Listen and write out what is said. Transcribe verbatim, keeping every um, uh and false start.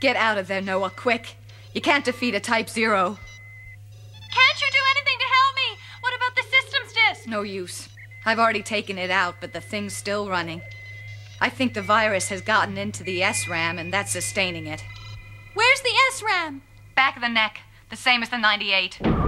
Get out of there, Noah, quick. You can't defeat a Type Zero. Can't you do anything to help me? What about the systems disk? No use. I've already taken it out, but the thing's still running. I think the virus has gotten into the S RAM, and that's sustaining it. Where's the S RAM? Back of the neck, the same as the ninety-eight.